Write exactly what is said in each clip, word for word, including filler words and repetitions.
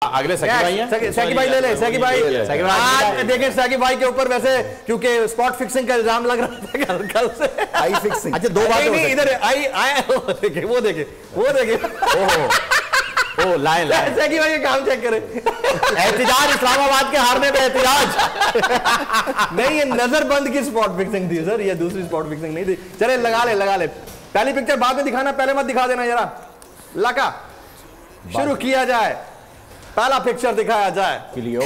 अगले सकी भाई हैं, सकी भाई ले ले, सकी भाई आज देखें सकी भाई के ऊपर वैसे क्योंकि स्पॉट फिक्सिंग का इल्जाम लग रहा था कल से, आई फिक्सिंग। अच्छा दो बात नहीं, इधर आई आए देखे वो देखे वो देखे ओहो ओ लाए लाए सकी भाई काम चेक करें। एहतिजाज इस्लामाबाद के हारने पे एहतिजाज नहीं, ये नजरबंद की स्पॉट फिक्सिंग थी सर, ये दूसरी स्पॉट फिक्सिंग नहीं थी। चले लगा ले लगा ले, पहली पिक्चर बाद में दिखाना, पहले मत दिखा देना जरा। लगा शुरू किया जाए, पहला पिक्चर दिखाया जाए।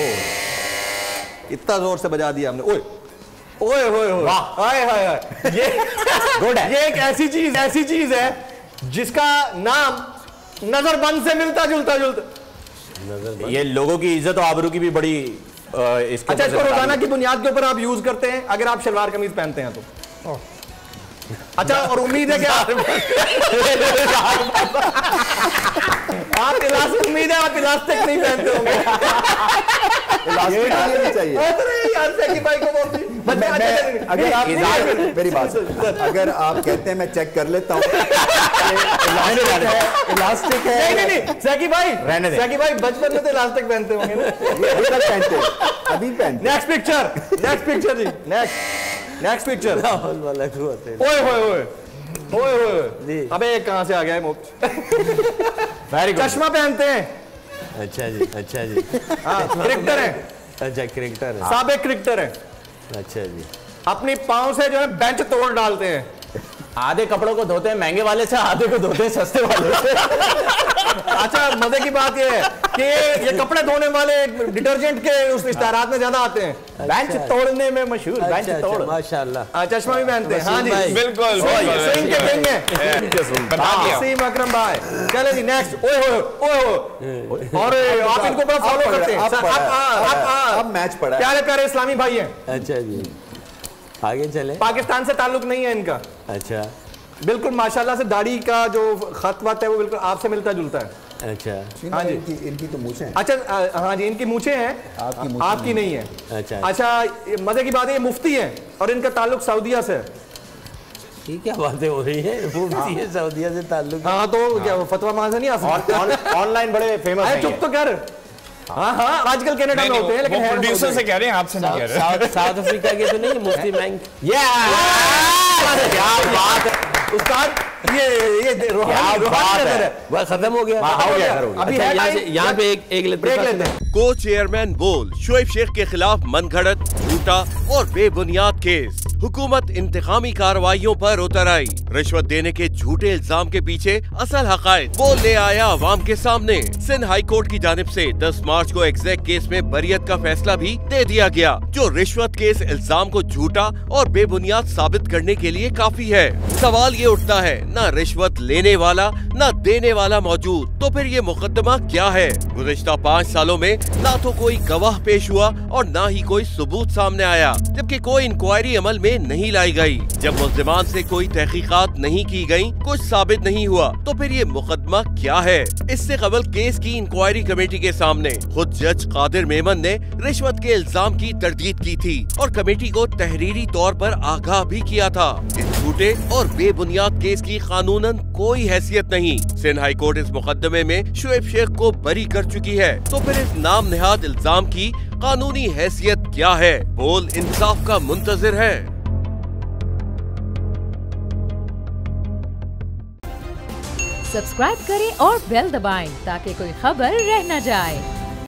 इतना जोर से बजा दिया हमने, ओए ओए ओए ओए हाय हाय हाय। ये गुड है, ये एक ऐसी चीज ऐसी चीज है जिसका नाम नजरबंद से मिलता जुलता जुलता। ये लोगों की इज्जत और आबरू की भी बड़ी इसके अच्छा, इसको रोजाना की बुनियाद के ऊपर आप यूज करते हैं अगर आप शलवार कमीज पहनते हैं तो। अच्छा, और उम्मीद है कि आप आप इलास्टिक उम्मीद है आप इलास्टिक नहीं पहनते होंगे। इलास्टिक नहीं चाहिए यार सकी भाई को बोलती मैं, मैं, अगर आप मेरी बात अगर आप कहते हैं मैं चेक कर लेता हूँ इलास्टिक है। नहीं नहीं नहीं सकी भाई रहने दे, सकी भाई बचपन में तो इलास्टिक पहनते होंगे ना, अभी तक पहनते अभी पहनते। नेक्स्ट पिक्चर नेक्स्ट पिक्चर जी नेक्स्ट नेक्स्ट पिक्चर। ओए ओए ओए ओए ओए अबे कहां से आ गया है मुफ्त। वेरी गुड, चश्मा पहनते हैं। अच्छा जी अच्छा जी, हाँ क्रिकेटर है, अच्छा क्रिकेटर है, साबिक क्रिकेटर है। अच्छा जी, अपनी पांव से जो है बेंच तोड़ डालते हैं। आधे कपड़ों को धोते हैं महंगे वाले से, आधे को धोते हैं सस्ते वाले से। अच्छा मजे की बात ये है कि ये कपड़े धोने वाले डिटर्जेंट के उस इश्तारात में ज्यादा आते हैं। बेंच तोड़ने में मशहूर, बेंच अच्छा, तोड़। माशाल्लाह। चश्मा भी पहनते हैं। हाँ जी बिल्कुल सिंह के किंग हैं सीम अकरम भाई। चले जी नेक्स्ट। ओए ओए ओए और आप इनको बड़ा फॉलो करते हैं। अब मैच पड़ा है, प्यारे प्यारे इस्लामी भाई हैं। अच्छा जी, आगे चले। पाकिस्तान से ताल्लुक नहीं है इनका। अच्छा, बिल्कुल माशाल्लाह से दाढ़ी का जो खत वत है वो बिल्कुल आपसे मिलता जुलता है। अच्छा हाँ जी, इनकी इनकी तो मूछें हैं। अच्छा हाँ जी, इनकी मूछें हैं, आपकी मूछें आपकी नहीं है। अच्छा अच्छा मजे की बात है ये मुफ्ती है और इनका ताल्लुक सऊदीया से है। ये क्या बातें हो रही है, मुफ्ती है सऊदीया से ताल्लुक। हाँ तो क्या फतवा मांग नहीं आ सकता, ऑनलाइन बड़े फेमस हैं। चुप तो कर। हाँ हाँ आजकल कनाडा में होते हैं लेकिन प्रोड्यूसर से कह रहे हैं, आपसे नहीं कह रहे। साउथ अफ्रीका के तो नहीं है मुफ्ती मैंग। क्या बात है उस्ताद, ये ये रोहानी नजर है। वह खत्म हो गया, हो गया अभी अच्छा, यहाँ से यहाँ पे एक एक ब्रेक लेते हैं। को चेयरमैन बोल शोएब शेख के खिलाफ मनगढ़ंत, झूठा और बेबुनियाद केस। हुकूमत इंतकामी कार्रवाइयों पर उतर आई। रिश्वत देने के झूठे इल्जाम के पीछे असल हकायक वो ले आया अवाम के सामने। सिंध हाई कोर्ट की जानिब से दस मार्च को एग्जैक्ट केस में बरियत का फैसला भी दे दिया गया, जो रिश्वत के इस इल्जाम को झूठा और बेबुनियाद साबित करने के लिए काफी है। सवाल ये उठता है, न रिश्वत लेने वाला न देने वाला मौजूद, तो फिर ये मुकदमा क्या है? गुज़िश्ता पाँच सालों में न तो कोई गवाह पेश हुआ और न ही कोई सबूत सामने आया, जबकि कोई इंक्वायरी अमल में नहीं लाई गई। जब मुल्ज़िमान से कोई तहकीकात नहीं की गई, कुछ साबित नहीं हुआ, तो फिर ये मुकदमा क्या है? इससे कबल केस की इंक्वायरी कमेटी के सामने खुद जज कादिर मेमन ने रिश्वत के इल्जाम की तरदीद की थी और कमेटी को तहरीरी तौर पर आगाह भी किया था। इस झूठे और बेबुनियाद केस की कानूनन कोई हैसियत नहीं। सिंध हाई कोर्ट इस मुकदमे में शोएब शेख को बरी कर चुकी है, तो फिर इस नाम नेहाद इल्जाम की कानूनी हैसियत क्या है? बोल इंसाफ का मुंतजिर है। सब्सक्राइब करें और बेल दबाएं ताकि कोई खबर रह न जाए।